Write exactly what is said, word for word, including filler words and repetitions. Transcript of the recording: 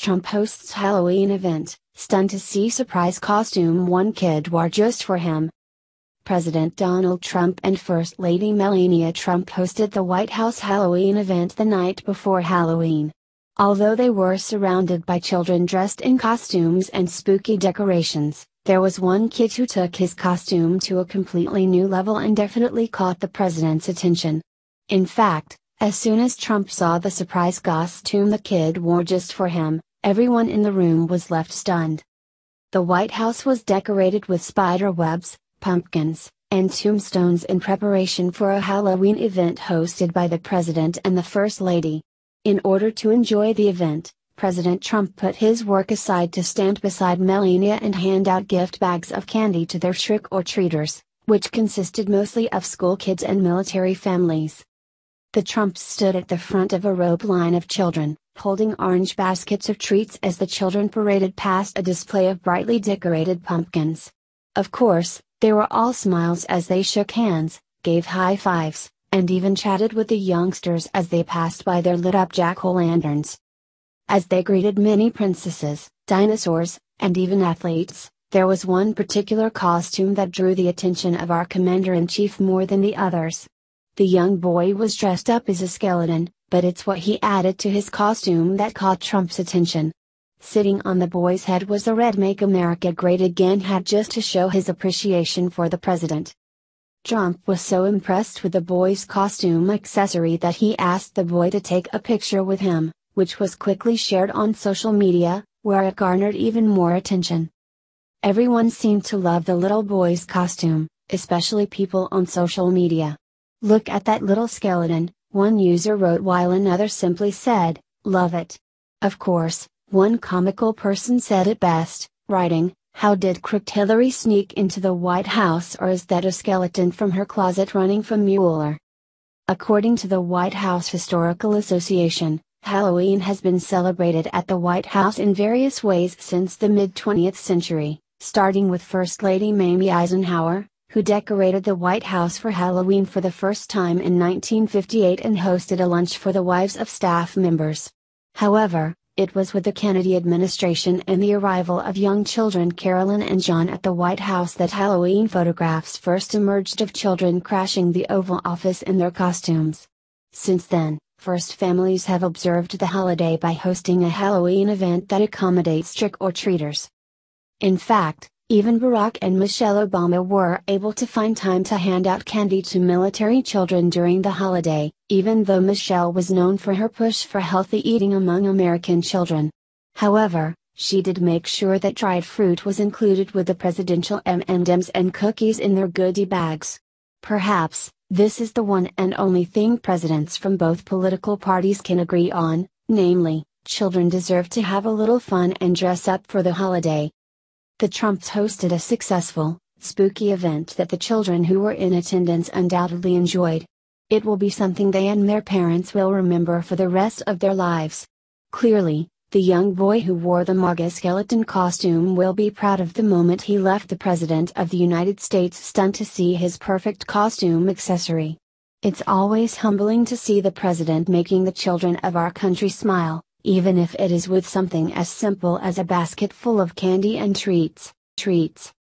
Trump hosts Halloween event, stunned to see surprise costume one kid wore just for him. President Donald Trump and First Lady Melania Trump hosted the White House Halloween event the night before Halloween. Although they were surrounded by children dressed in costumes and spooky decorations, there was one kid who took his costume to a completely new level and definitely caught the president's attention. In fact, as soon as Trump saw the surprise costume the kid wore just for him, everyone in the room was left stunned. The White House was decorated with spider webs, pumpkins, and tombstones in preparation for a Halloween event hosted by the President and the First Lady. In order to enjoy the event, President Trump put his work aside to stand beside Melania and hand out gift bags of candy to their trick-or-treaters, which consisted mostly of school kids and military families. The Trumps stood at the front of a rope line of children, holding orange baskets of treats as the children paraded past a display of brightly decorated pumpkins. Of course, they were all smiles as they shook hands, gave high fives, and even chatted with the youngsters as they passed by their lit-up jack-o'-lanterns. As they greeted many princesses, dinosaurs, and even athletes, there was one particular costume that drew the attention of our Commander-in-Chief more than the others. The young boy was dressed up as a skeleton, but it's what he added to his costume that caught Trump's attention. Sitting on the boy's head was a red "Make America Great Again" hat just to show his appreciation for the president. Trump was so impressed with the boy's costume accessory that he asked the boy to take a picture with him, which was quickly shared on social media, where it garnered even more attention. Everyone seemed to love the little boy's costume, especially people on social media. "Look at that little skeleton," one user wrote, while another simply said, "Love it." Of course, one comical person said it best, writing, "How did crooked Hillary sneak into the White House, or is that a skeleton from her closet running from Mueller?" According to the White House Historical Association, Halloween has been celebrated at the White House in various ways since the mid-twentieth century, starting with First Lady Mamie Eisenhower, who decorated the White House for Halloween for the first time in nineteen fifty-eight and hosted a lunch for the wives of staff members. However, it was with the Kennedy administration and the arrival of young children Carolyn and John at the White House that Halloween photographs first emerged of children crashing the Oval Office in their costumes. Since then, first families have observed the holiday by hosting a Halloween event that accommodates trick-or-treaters. In fact, even Barack and Michelle Obama were able to find time to hand out candy to military children during the holiday, even though Michelle was known for her push for healthy eating among American children. However, she did make sure that dried fruit was included with the presidential M and M's and cookies in their goodie bags. Perhaps, this is the one and only thing presidents from both political parties can agree on, namely, children deserve to have a little fun and dress up for the holiday. The Trumps hosted a successful, spooky event that the children who were in attendance undoubtedly enjoyed. It will be something they and their parents will remember for the rest of their lives. Clearly, the young boy who wore the MAGA skeleton costume will be proud of the moment he left the President of the United States stunned to see his perfect costume accessory. It's always humbling to see the President making the children of our country smile, even if it is with something as simple as a basket full of candy and treats. treats.